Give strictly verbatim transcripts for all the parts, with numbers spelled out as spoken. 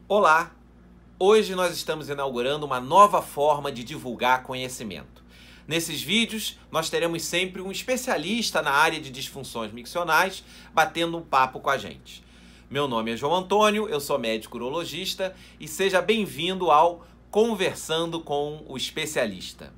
Olá! Hoje nós estamos inaugurando uma nova forma de divulgar conhecimento. Nesses vídeos, nós teremos sempre um especialista na área de disfunções miccionais batendo um papo com a gente. Meu nome é João Antônio, eu sou médico urologista e seja bem-vindo ao Conversando com o Especialista.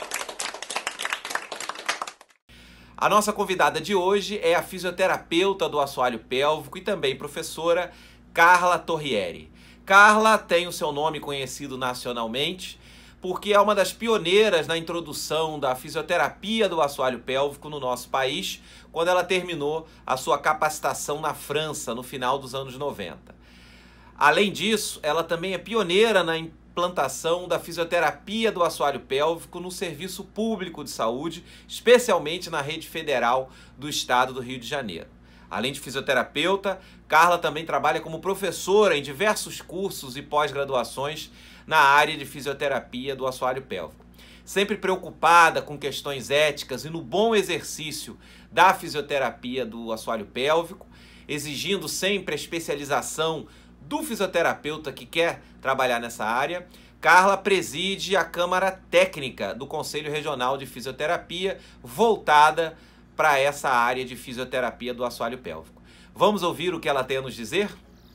A nossa convidada de hoje é a fisioterapeuta do assoalho pélvico e também professora Carla Torrieri. Carla tem o seu nome conhecido nacionalmente porque é uma das pioneiras na introdução da fisioterapia do assoalho pélvico no nosso país, quando ela terminou a sua capacitação na França no final dos anos noventa. Além disso, ela também é pioneira na implantação da fisioterapia do assoalho pélvico no serviço público de saúde, especialmente na rede federal do estado do Rio de Janeiro. Além de fisioterapeuta, Carla também trabalha como professora em diversos cursos e pós-graduações na área de fisioterapia do assoalho pélvico. Sempre preocupada com questões éticas e no bom exercício da fisioterapia do assoalho pélvico, exigindo sempre a especialização do fisioterapeuta que quer trabalhar nessa área, Carla preside a Câmara Técnica do Conselho Regional de Fisioterapia, voltada para essa área de fisioterapia do assoalho pélvico. Vamos ouvir o que ela tem a nos dizer?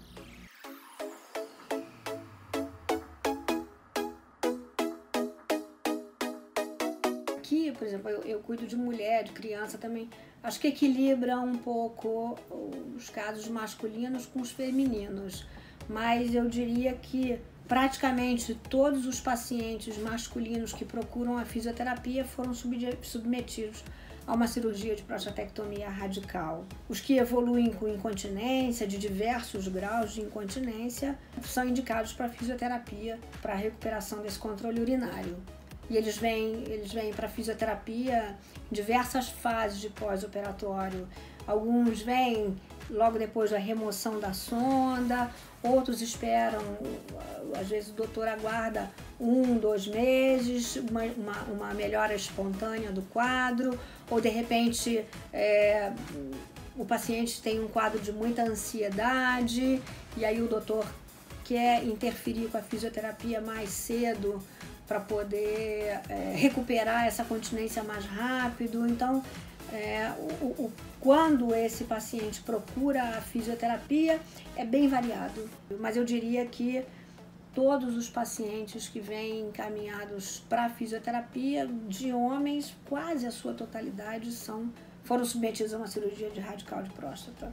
Aqui, por exemplo, eu, eu cuido de mulher, de criança também. Acho que equilibra um pouco os casos masculinos com os femininos. Mas eu diria que praticamente todos os pacientes masculinos que procuram a fisioterapia foram submetidos a uma cirurgia de prostatectomia radical. Os que evoluem com incontinência, de diversos graus de incontinência, são indicados para fisioterapia, para a recuperação desse controle urinário. E eles vêm, eles vêm para fisioterapia em diversas fases de pós-operatório. Alguns vêm logo depois da remoção da sonda, outros esperam, às vezes o doutor aguarda um, dois meses, uma, uma, uma melhora espontânea do quadro, ou de repente é, o paciente tem um quadro de muita ansiedade e aí o doutor quer interferir com a fisioterapia mais cedo para poder é, recuperar essa continência mais rápido. Então, É, o, o, quando esse paciente procura a fisioterapia é bem variado, mas eu diria que todos os pacientes que vêm encaminhados para a fisioterapia, de homens, quase a sua totalidade são, foram submetidos a uma cirurgia de radical de próstata.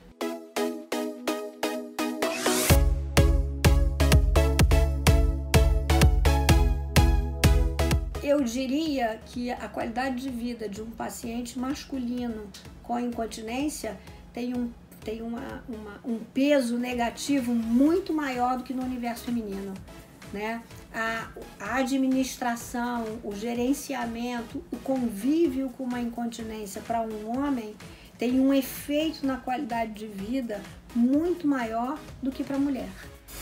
Eu diria que a qualidade de vida de um paciente masculino com incontinência tem um, tem uma, uma, um peso negativo muito maior do que no universo feminino, né? A, a administração, o gerenciamento, o convívio com uma incontinência para um homem tem um efeito na qualidade de vida muito maior do que para a mulher.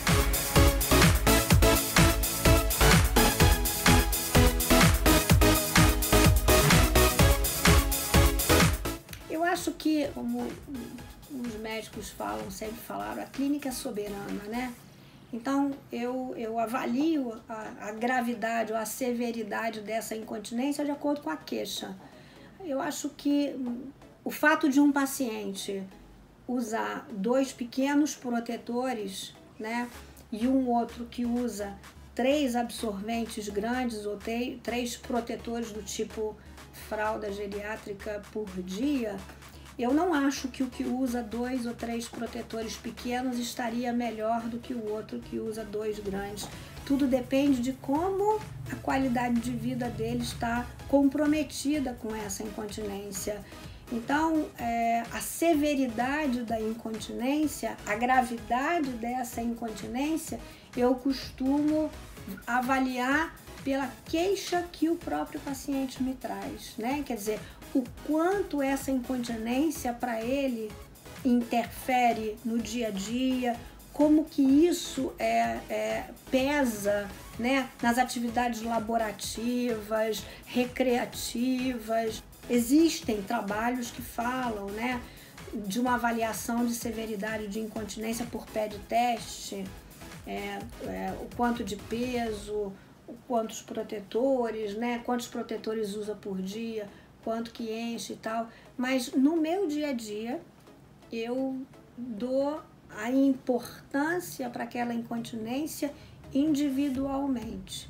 Acho que, como os médicos falam, sempre falaram, a clínica é soberana, né? Então, eu, eu avalio a, a gravidade ou a severidade dessa incontinência de acordo com a queixa. Eu acho que o fato de um paciente usar dois pequenos protetores, né, e um outro que usa três absorventes grandes ou três protetores do tipo fralda geriátrica por dia, eu não acho que o que usa dois ou três protetores pequenos estaria melhor do que o outro que usa dois grandes. Tudo depende de como a qualidade de vida dele está comprometida com essa incontinência. Então, é, a severidade da incontinência, a gravidade dessa incontinência, eu costumo avaliar pela queixa que o próprio paciente me traz, né? Quer dizer, o quanto essa incontinência para ele interfere no dia a dia, como que isso é, é, pesa, né, nas atividades laborativas, recreativas. Existem trabalhos que falam, né, de uma avaliação de severidade de incontinência por pé de teste, é, é, o quanto de peso, quantos protetores, né? Quantos protetores usa por dia, quanto que enche e tal. Mas no meu dia a dia, eu dou a importância para aquela incontinência individualmente.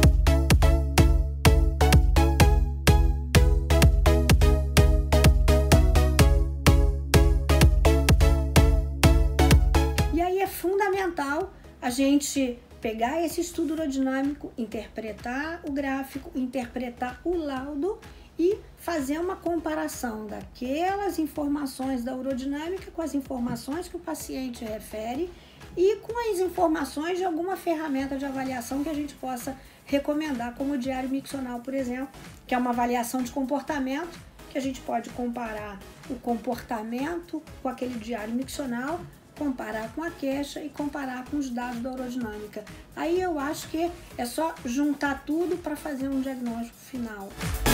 E aí é fundamental a gente pegar esse estudo urodinâmico, interpretar o gráfico, interpretar o laudo e fazer uma comparação daquelas informações da urodinâmica com as informações que o paciente refere e com as informações de alguma ferramenta de avaliação que a gente possa recomendar, como o diário miccional, por exemplo, que é uma avaliação de comportamento, que a gente pode comparar o comportamento com aquele diário miccional, comparar com a queixa e comparar com os dados da urodinâmica. Aí eu acho que é só juntar tudo para fazer um diagnóstico final.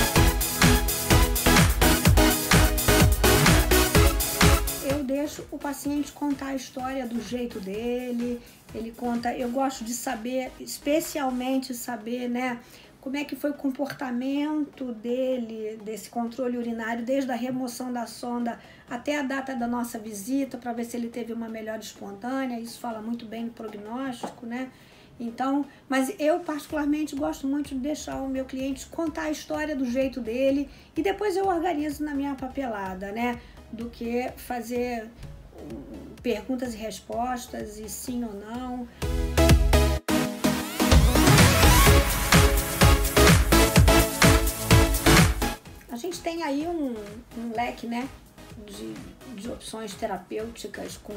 Eu deixo o paciente contar a história do jeito dele, ele conta, eu gosto de saber, especialmente saber, né, como é que foi o comportamento dele, desse controle urinário, desde a remoção da sonda até a data da nossa visita, para ver se ele teve uma melhora espontânea. Isso fala muito bem do prognóstico, né? Então, mas eu particularmente gosto muito de deixar o meu cliente contar a história do jeito dele e depois eu organizo na minha papelada, né? Do que fazer perguntas e respostas e sim ou não. A gente tem aí um, um leque, né, de, de opções terapêuticas com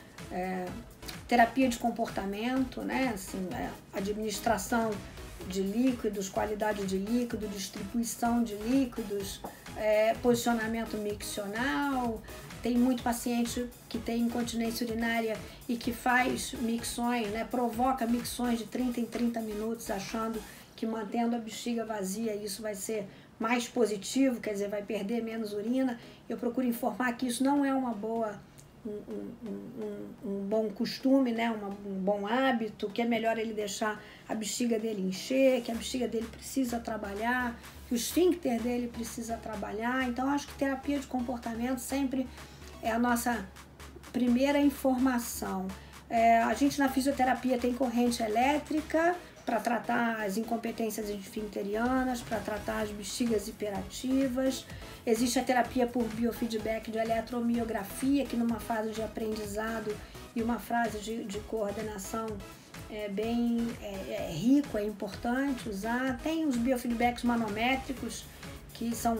é, terapia de comportamento, né, assim, é, administração de líquidos, qualidade de líquido, distribuição de líquidos, é, posicionamento miccional. Tem muito paciente que tem incontinência urinária e que faz micções, né, provoca micções de trinta em trinta minutos, achando que mantendo a bexiga vazia isso vai ser mais positivo, quer dizer, vai perder menos urina. Eu procuro informar que isso não é uma boa, um, um, um, um bom costume, né? Uma, um bom hábito, que é melhor ele deixar a bexiga dele encher, que a bexiga dele precisa trabalhar, que o esfíncter dele precisa trabalhar. Então, acho que terapia de comportamento sempre é a nossa primeira informação. É, a gente na fisioterapia tem corrente elétrica para tratar as incompetências esfincterianas, para tratar as bexigas hiperativas. Existe a terapia por biofeedback de eletromiografia, que numa fase de aprendizado e uma fase de, de coordenação é bem é, é rico, é importante usar. Tem os biofeedbacks manométricos, que são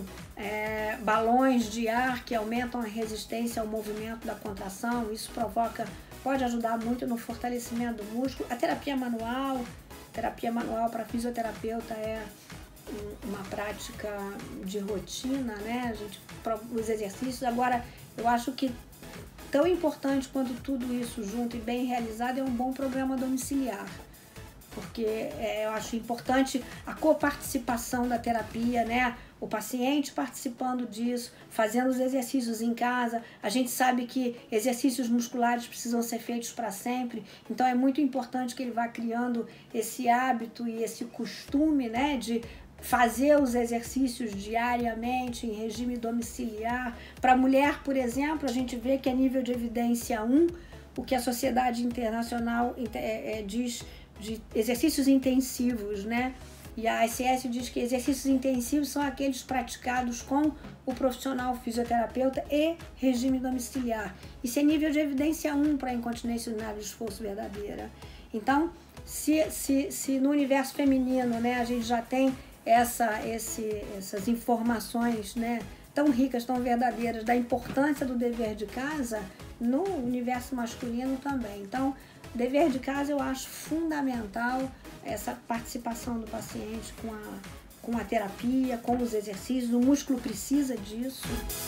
é, balões de ar que aumentam a resistência ao movimento da contração. Isso provoca, pode ajudar muito no fortalecimento do músculo. A terapia manual, terapia manual para fisioterapeuta é uma prática de rotina, né? A gente, os exercícios. Agora, eu acho que tão importante quanto tudo isso junto e bem realizado é um bom programa domiciliar, porque é, eu acho importante a coparticipação da terapia, né? O paciente participando disso, fazendo os exercícios em casa. A gente sabe que exercícios musculares precisam ser feitos para sempre, então é muito importante que ele vá criando esse hábito e esse costume, né, de fazer os exercícios diariamente em regime domiciliar. Para a mulher, por exemplo, a gente vê que a nível de evidência um, o que a Sociedade Internacional é, é, diz de exercícios intensivos, né? E a A S S diz que exercícios intensivos são aqueles praticados com o profissional fisioterapeuta e regime domiciliar. Isso é nível de evidência um para a incontinência urinária de esforço verdadeira. Então, se, se, se no universo feminino, né, a gente já tem essa, esse, essas informações, né, tão ricas, tão verdadeiras, da importância do dever de casa, no universo masculino também. Então, dever de casa eu acho fundamental essa participação do paciente com a, com a terapia, com os exercícios. O músculo precisa disso.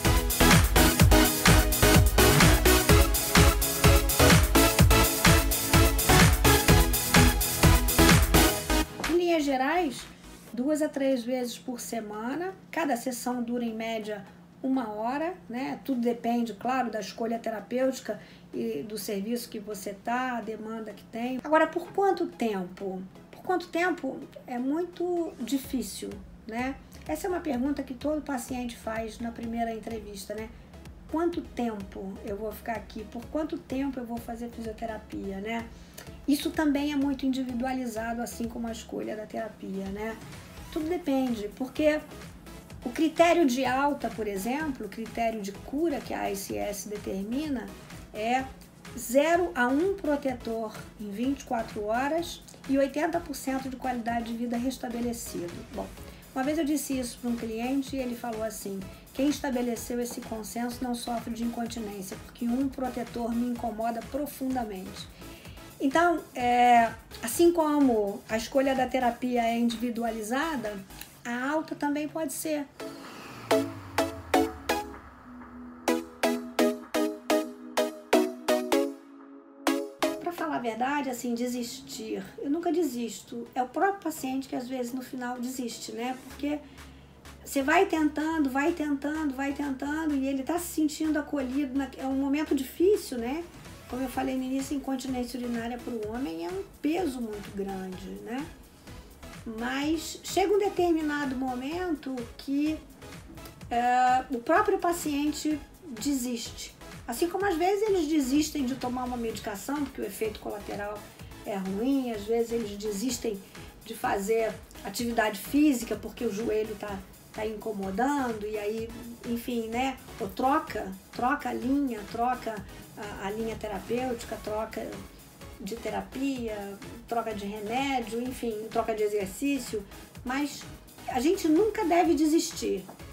Em linhas gerais, duas a três vezes por semana. Cada sessão dura em média uma hora, né? Tudo depende, claro, da escolha terapêutica e do serviço que você tá, a demanda que tem. Agora, por quanto tempo? Por quanto tempo é muito difícil, né? Essa é uma pergunta que todo paciente faz na primeira entrevista, né? Quanto tempo eu vou ficar aqui? Por quanto tempo eu vou fazer fisioterapia, né? Isso também é muito individualizado, assim como a escolha da terapia, né? Tudo depende, porque o critério de alta, por exemplo, o critério de cura que a A S S determina é zero a um protetor em vinte e quatro horas e oitenta por cento de qualidade de vida restabelecido. Bom, uma vez eu disse isso para um cliente e ele falou assim: quem estabeleceu esse consenso não sofre de incontinência, porque um protetor me incomoda profundamente. Então, é, assim como a escolha da terapia é individualizada, a alta também pode ser. Para falar a verdade, assim, desistir, eu nunca desisto. É o próprio paciente que às vezes no final desiste, né? Porque você vai tentando, vai tentando, vai tentando e ele está se sentindo acolhido. Na... É um momento difícil, né? Como eu falei no início, incontinência urinária para o homem é um peso muito grande, né? Mas chega um determinado momento que é, o próprio paciente desiste. Assim como às vezes eles desistem de tomar uma medicação, porque o efeito colateral é ruim, às vezes eles desistem de fazer atividade física porque o joelho está tá incomodando, e aí, enfim, né? Ou troca, troca a linha, troca a, a linha terapêutica, troca de terapia, troca de remédio, enfim, troca de exercício, mas a gente nunca deve desistir.